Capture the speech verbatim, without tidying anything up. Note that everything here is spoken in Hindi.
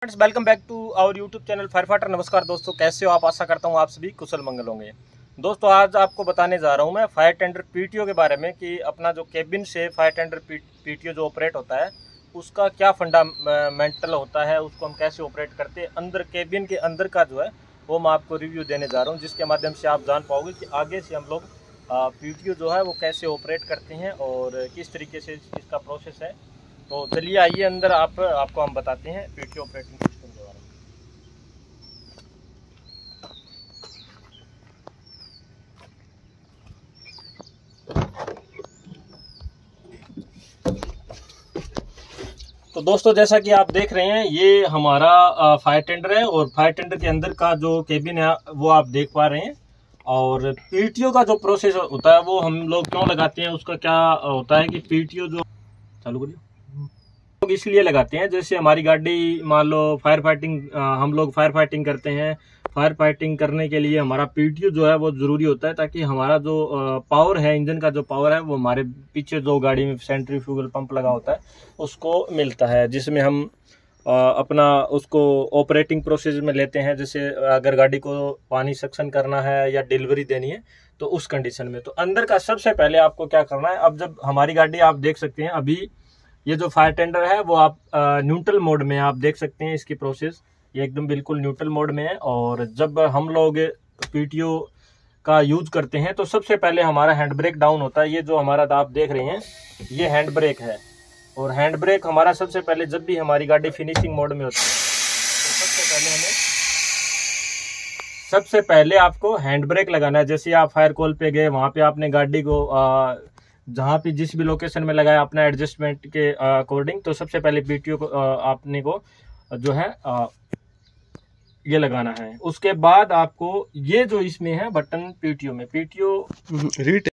Friends, welcome back to our YouTube channel fire fighter. नमस्कार दोस्तों, कैसे हो आप? आशा करता हूँ आप सभी कुशल मंगल होंगे। दोस्तों, आज आपको बताने जा रहा हूँ मैं फायर टेंडर पीटीओ के बारे में कि अपना जो केबिन से फायर टेंडर पीटीओ जो ऑपरेट होता है उसका क्या फंडामेंटल होता है, उसको हम कैसे ऑपरेट करते हैं। अंदर केबिन के अंदर का जो है वो मैं आपको रिव्यू देने जा रहा हूँ, जिसके माध्यम से आप जान पाओगे कि आगे से हम लोग पीटीओ जो है वो कैसे ऑपरेट करते हैं और किस तरीके से इसका प्रोसेस है। तो चलिए आइए अंदर, आप आपको हम बताते हैं पीटीओ ऑपरेटिंग सिस्टम के बारे में। तो दोस्तों, जैसा कि आप देख रहे हैं, ये हमारा फायर टेंडर है और फायर टेंडर के अंदर का जो केबिन है वो आप देख पा रहे हैं। और पीटीओ का जो प्रोसेस होता है वो हम लोग क्यों लगाते हैं, उसका क्या होता है कि पीटीओ जो चालू करिए लोग इसलिए लगाते हैं, जैसे हमारी गाड़ी मान लो फायर फाइटिंग, हम लोग फायर फाइटिंग करते हैं। फायर फाइटिंग करने के लिए हमारा पीटीओ जो है वो जरूरी होता है, ताकि हमारा जो पावर है, इंजन का जो पावर है वो हमारे पीछे जो गाड़ी में सेंट्रीफ्यूगल पंप लगा होता है उसको मिलता है, जिसमें हम अपना उसको ऑपरेटिंग प्रोसेस में लेते हैं। जैसे अगर गाड़ी को पानी सक्शन करना है या डिलीवरी देनी है तो उस कंडीशन में। तो अंदर का सबसे पहले आपको क्या करना है, अब जब हमारी गाड़ी आप देख सकते हैं, अभी ये जो फायर टेंडर है वो आप न्यूट्रल मोड में आप देख सकते हैं इसकी प्रोसेस, ये एकदम बिल्कुल न्यूट्रल मोड में है। और जब हम लोग पीटीओ का यूज करते हैं तो सबसे पहले हमारा हैंड ब्रेक डाउन होता है। ये जो हमारा आप देख रहे हैं ये हैंड ब्रेक है, और हैंड ब्रेक हमारा सबसे पहले जब भी हमारी गाड़ी फिनिशिंग मोड में होती है तो सबसे पहले हमें सबसे पहले आपको हैंड ब्रेक लगाना है। जैसे आप फायर कॉल पे गए, वहां पे आपने गाड़ी को आ, जहाँ पे जिस भी लोकेशन में लगाया अपना एडजस्टमेंट के अकॉर्डिंग, तो सबसे पहले पीटीओ को आपने को जो है आ, ये लगाना है। उसके बाद आपको ये जो इसमें है बटन पीटीओ में पीटीओ